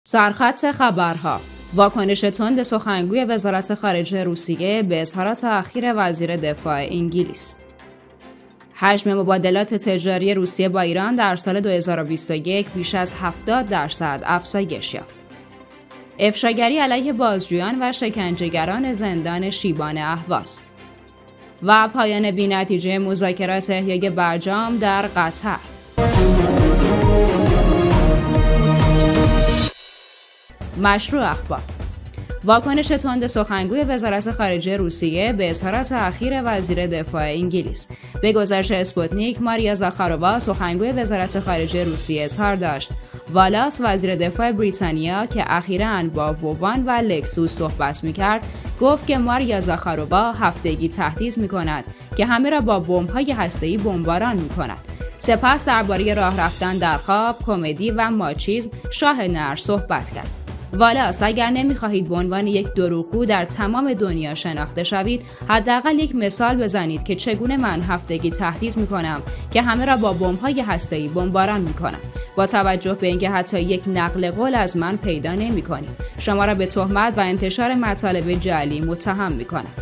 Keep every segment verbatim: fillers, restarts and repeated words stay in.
سرخط خبرها: واکنش تند سخنگوی وزارت خارجه روسیه به اظهارات اخیر وزیر دفاع انگلیس. حجم مبادلات تجاری روسیه با ایران در سال دو هزار و بیست و یک بیش از هفتاد درصد افزایش یافت. افشاگری علیه بازجویان و شکنجهگران زندان شیبان اهواز. و پایان بی‌نتیجه مذاکرات احیای برجام در قطر. مشروع اخبار: واکنش تند سخنگوی وزارت خارجه روسیه به اظهارات اخیر وزیر دفاع انگلیس. به گزارش اسپوتنیک، ماریا زاخارووا، سخنگوی وزارت خارجه روسیه، اظهار داشت والاس، وزیر دفاع بریتانیا که اخیراً با ووان و لکسوس صحبت می‌کرد، گفت که ماریا زاخارووا هفتگی تهدید می‌کند که همه را با بمب‌های هسته‌ای بمباران می‌کند. سپس درباره راه رفتن در خواب، کمدی و ماچیزم شاه نر صحبت کرد. والاس، اگر نمی‌خواهید به عنوان یک دروغگو در تمام دنیا شناخته شوید، حداقل یک مثال بزنید که چگونه من هفتگی تهدید می‌کنم که همه را با بمب‌های هسته‌ای بمباران می‌کنم. با توجه به اینکه حتی یک نقل قول از من پیدا نمی‌کنید، شما را به تهمت و انتشار مطالب جعلی متهم می‌کنم.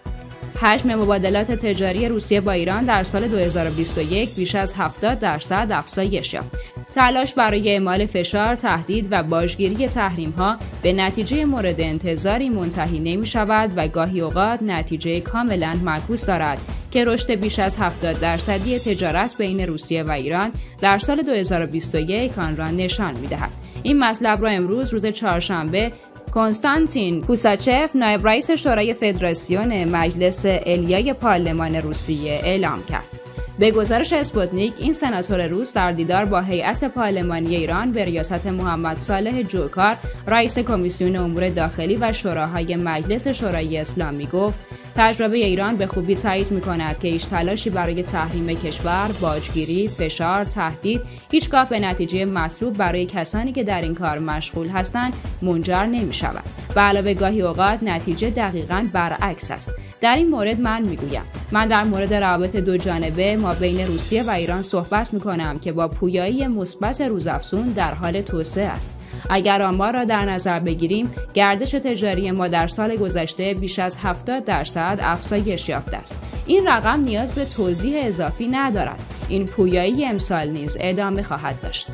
حجم مبادلات تجاری روسیه با ایران در سال دو هزار و بیست و یک بیش از هفتاد درصد افزایش یافت. تلاش برای اعمال فشار، تهدید و باجگیری تحریم‌ها به نتیجه مورد انتظاری منتهی نمی‌شود و گاهی اوقات نتیجه کاملاً معکوس دارد که رشد بیش از هفتاد درصدی تجارت بین روسیه و ایران در سال دو هزار و بیست و یک آن را نشان می‌دهد. این مطلب را امروز روز چهارشنبه کنستانتین کوساچف، نایب رئیس شورای فدراسیون مجلس علیای پارلمان روسیه اعلام کرد. به گزارش اسپوتنیک، این سناتور روس در دیدار با هیئت پارلمانی ایران به ریاست محمد صالح جوکار، رئیس کمیسیون امور داخلی و شوراهای مجلس شورای اسلامی گفت تجربه ایران به خوبی تایید می‌کند که هیچ تلاشی برای تحریم کشور، باجگیری، فشار، تهدید هیچگاه به نتیجه مطلوب برای کسانی که در این کار مشغول هستند منجر نمی‌شود. به علاوه گاهی اوقات نتیجه دقیقاً برعکس است. در این مورد من میگویم من در مورد روابط دو جانبه ما بین روسیه و ایران صحبت می‌کنم که با پویایی مثبت روزافزون در حال توسعه است. اگر آمار را در نظر بگیریم، گردش تجاری ما در سال گذشته بیش از هفتاد درصد افزایش یافته است. این رقم نیاز به توضیح اضافی ندارد. این پویایی امسال نیز ادامه خواهد داشت.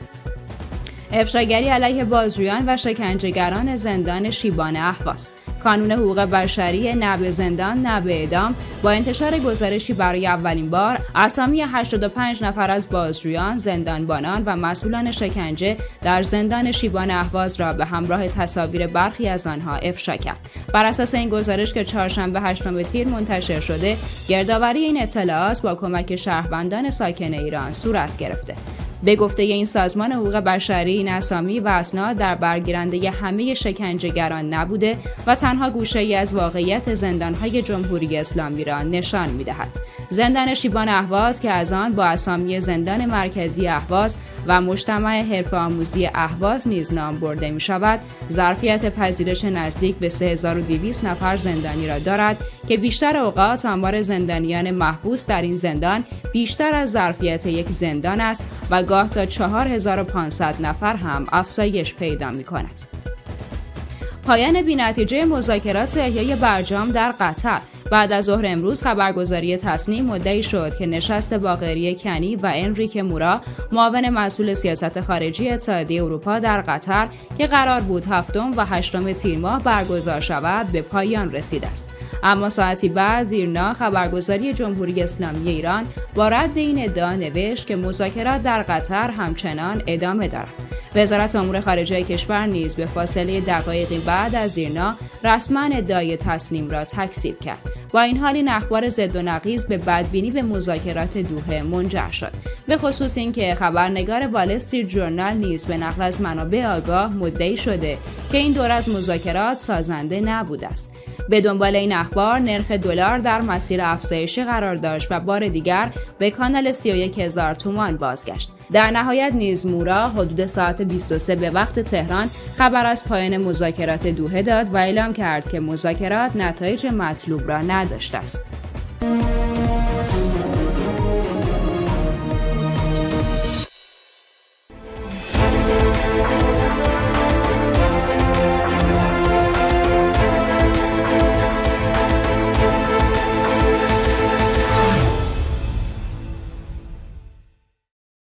افشاگری علیه بازجویان و شکنجهگران زندان شیبان اهواز. کانون حقوق بشری نه به زندان نه به اعدام با انتشار گزارشی برای اولین بار اسامی هشتاد و پنج نفر از بازجویان، زندانبانان و مسئولان شکنجه در زندان شیبان اهواز را به همراه تصاویر برخی از آنها افشا کرد. بر اساس این گزارش که چهارشنبه هشتم تیر منتشر شده، گردآوری این اطلاعات با کمک شهروندان ساکن ایران صورت گرفته. به گفته این سازمان حقوق بشری، این اسامی و اسناد در برگیرنده همه شکنجهگران نبوده و تنها گوشه‌ای از واقعیت زندان‌های جمهوری اسلامی را نشان می‌دهد. زندان شیبان اهواز که از آن با اسامی زندان مرکزی اهواز و مجتمع حرفه‌آموزی اهواز نیز نام برده می‌شود، ظرفیت پذیرش نزدیک به سه هزار و دویست نفر زندانی را دارد که بیشتر اوقات آمار زندانیان محبوس در این زندان بیشتر از ظرفیت یک زندان است و گاه تا چهار هزار و پانصد نفر هم افزایش پیدا می‌کند. پایان بی‌نتیجه مذاکرات احیای برجام در قطر. بعد از ظهر امروز خبرگزاری تصنیم مدعی شد که نشست باقری کنی و انریک مورا، معاون مسئول سیاست خارجی اتحادیه اروپا در قطر که قرار بود هفتم و هشتم تیر ماه برگزار شود، به پایان رسیده است. اما ساعتی بعد زیرنا خبرگزاری جمهوری اسلامی ایران با رد این ادعا نوشت که مذاکرات در قطر همچنان ادامه دارد. وزارت امور خارجه کشور نیز به فاصله دقایقی بعد از زیرنا رسما ادعای تصنیم را تکذیب کرد. با این حال این اخبار ضد و نقیض به بدبینی به مذاکرات دوحه منجر شد، به خصوص اینکه خبرنگار وال استریت جورنال نیز به نقل از منابع آگاه مدعی شده که این دور از مذاکرات سازنده نبوده است. به دنبال این اخبار نرخ دلار در مسیر افزایشی قرار داشت و بار دیگر به کانال سی و یک هزار تومان بازگشت. در نهایت نیز مورا حدود ساعت بیست و سه به وقت تهران خبر از پایان مذاکرات دوحه داد و اعلام کرد که مذاکرات نتایج مطلوب را نداشته است.